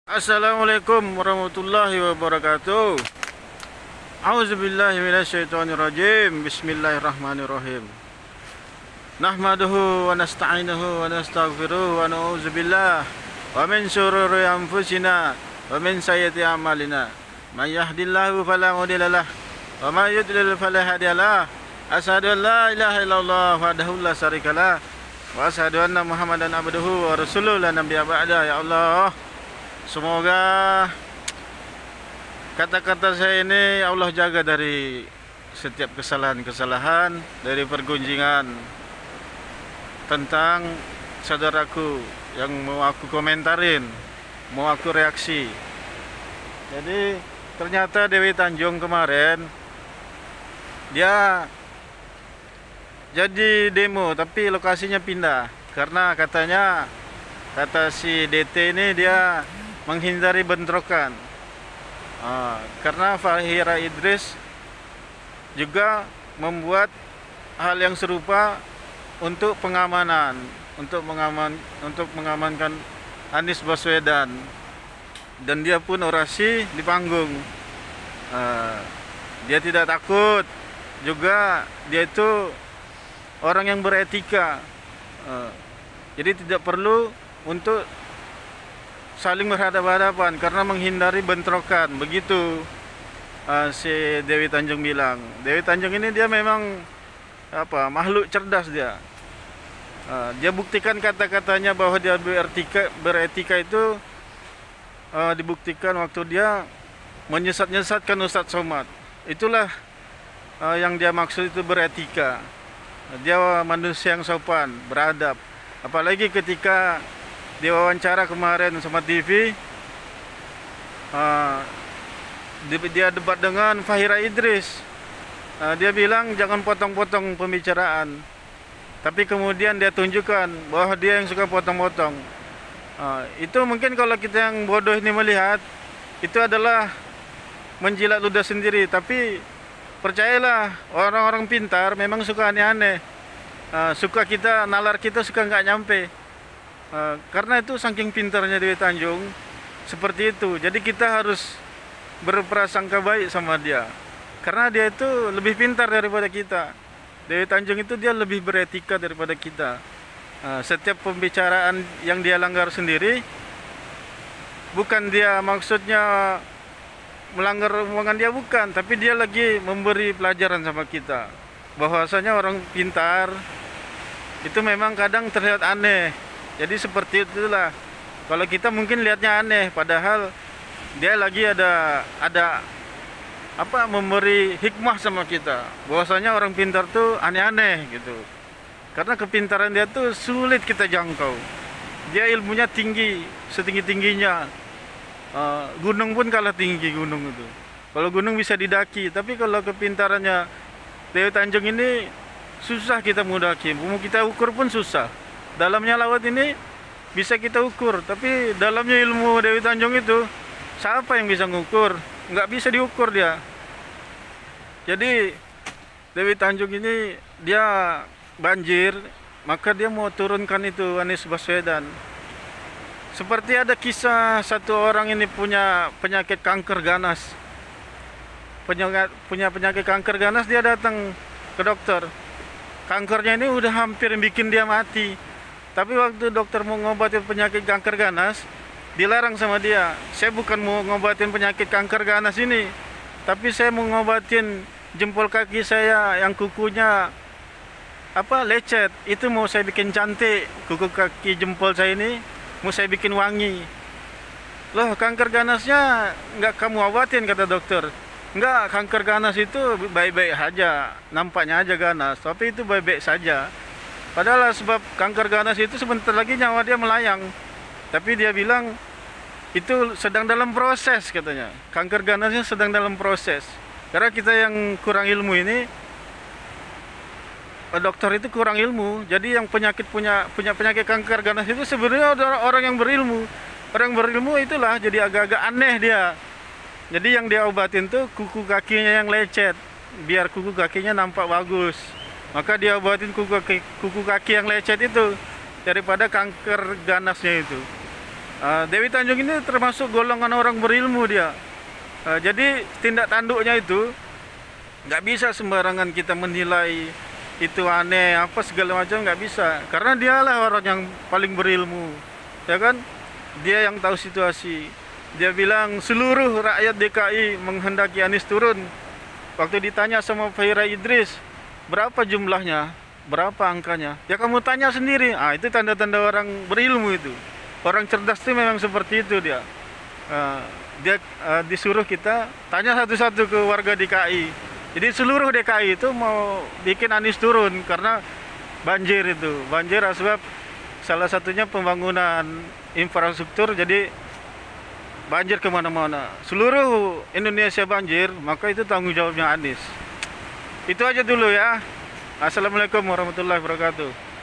Assalamualaikum warahmatullahi wabarakatuh. A'udzubillahi minasyaitonirrajim. Bismillahirrahmanirrahim. Nahmaduhu wa nasta'inuhu wa nastaghfiruh wa na'udzubillah wa min syururi anfusina wa min sayyiati a'malina. May yahdihillahu fala mudhillalah wa may yudlil fala hadiyalah. Asyhadu an la ilaha illallah wahdahu la syarikalah wa asyhadu anna Muhammadan abduhu wa rasuluhu la nabiyya ba'da. Ya Allah, semoga kata-kata saya ini Allah jaga dari setiap kesalahan-kesalahan, dari pergunjingan tentang saudaraku yang mau aku komentarin, mau aku reaksi. Jadi ternyata Dewi Tanjung kemarin dia jadi demo tapi lokasinya pindah karena kata si DT ini dia menghindari bentrokan. Karena Fahira Idris juga membuat hal yang serupa untuk pengamanan, untuk mengamankan Anies Baswedan, dan dia pun orasi di panggung. Dia tidak takut, juga dia itu orang yang beretika. Jadi tidak perlu untuk saling berhadapan-hadapan karena menghindari bentrokan. Begitu si Dewi Tanjung bilang. Dewi Tanjung ini dia memang makhluk cerdas dia. Dia buktikan kata-katanya bahwa dia beretika itu dibuktikan waktu dia menyesat-nyesatkan Ustadz Somad. Itulah yang dia maksud itu beretika. Dia manusia yang sopan, beradab. Apalagi ketika diwawancara kemarin sama TV, dia debat dengan Fahira Idris. Dia bilang jangan potong-potong pembicaraan, tapi kemudian dia tunjukkan bahwa dia yang suka potong-potong. Itu mungkin kalau kita yang bodoh ini melihat, itu adalah menjilat ludah sendiri. Tapi percayalah, orang-orang pintar memang suka aneh-aneh. Nalar kita suka nggak nyampe. Karena itu saking pintarnya Dewi Tanjung seperti itu. Jadi kita harus berprasangka baik sama dia, karena dia itu lebih pintar daripada kita. Dewi Tanjung itu dia lebih beretika daripada kita. Setiap pembicaraan yang dia langgar sendiri, bukan dia maksudnya melanggar omongan dia, bukan, tapi dia lagi memberi pelajaran sama kita bahwasanya orang pintar itu memang kadang terlihat aneh. Jadi seperti itulah. Kalau kita mungkin lihatnya aneh, padahal dia lagi ada memberi hikmah sama kita. Bahwasanya orang pintar tuh aneh-aneh gitu. Karena kepintaran dia tuh sulit kita jangkau. Dia ilmunya tinggi, setinggi-tingginya. Gunung pun kalah tinggi gunung itu. Kalau gunung bisa didaki, tapi kalau kepintarannya Dewi Tanjung ini susah kita mendaki. Mau kita ukur pun susah. Dalamnya laut ini bisa kita ukur, tapi dalamnya ilmu Dewi Tanjung itu siapa yang bisa ngukur? Nggak bisa diukur dia. Jadi Dewi Tanjung ini dia banjir, maka dia mau turunkan itu Anies Baswedan. Seperti ada kisah satu orang ini punya penyakit kanker ganas. Punya penyakit kanker ganas, dia datang ke dokter. Kankernya ini udah hampir bikin dia mati. Tapi waktu dokter mau ngobatin penyakit kanker ganas, dilarang sama dia. Saya bukan mau ngobatin penyakit kanker ganas ini, tapi saya mau ngobatin jempol kaki saya yang kukunya lecet. Itu mau saya bikin cantik, kuku kaki jempol saya ini mau saya bikin wangi. Loh, kanker ganasnya nggak kamu obatin, kata dokter. Nggak, kanker ganas itu baik-baik aja, nampaknya aja ganas, tapi itu baik-baik saja. Padahal sebab kanker ganas itu sebentar lagi nyawa dia melayang. Tapi dia bilang itu sedang dalam proses, katanya. Kanker ganasnya sedang dalam proses. Karena kita yang kurang ilmu ini, dokter itu kurang ilmu. Jadi yang punya penyakit kanker ganas itu sebenarnya orang yang berilmu. Orang berilmu itulah jadi agak-agak aneh dia. Jadi yang dia obatin tuh kuku kakinya yang lecet, biar kuku kakinya nampak bagus. Maka dia obatin kuku kaki yang lecet itu daripada kanker ganasnya itu. Dewi Tanjung ini termasuk golongan orang berilmu dia. Jadi tindak tanduknya itu nggak bisa sembarangan kita menilai itu aneh apa segala macam, nggak bisa, karena dialah orang yang paling berilmu, ya kan? Dia yang tahu situasi. Dia bilang seluruh rakyat DKI menghendaki Anies turun. Waktu ditanya sama Fahira Idris, berapa jumlahnya, berapa angkanya, ya kamu tanya sendiri. Itu tanda-tanda orang berilmu itu. Orang cerdas itu memang seperti itu dia. Dia disuruh kita tanya satu-satu ke warga DKI. Jadi seluruh DKI itu mau bikin Anies turun karena banjir itu. Banjir sebab salah satunya pembangunan infrastruktur, jadi banjir kemana-mana. Seluruh Indonesia banjir, maka itu tanggung jawabnya Anies. Itu aja dulu ya. Assalamualaikum warahmatullahi wabarakatuh.